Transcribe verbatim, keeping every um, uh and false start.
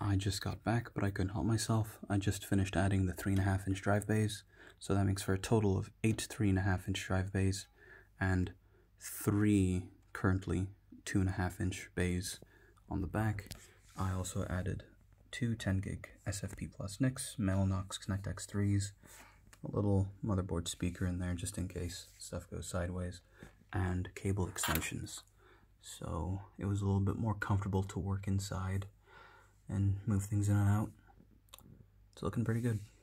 I just got back, but I couldn't help myself. I just finished adding the three and a half inch drive bays, so that makes for a total of eight three and a half inch drive bays and three currently two and a half inch bays on the back. I also added two ten gig S F P plus N I Cs, Mellanox ConnectX threes, a little motherboard speaker in there just in case stuff goes sideways, and cable extensions. So it was a little bit more comfortable to work inside and move things in and out. It's looking pretty good.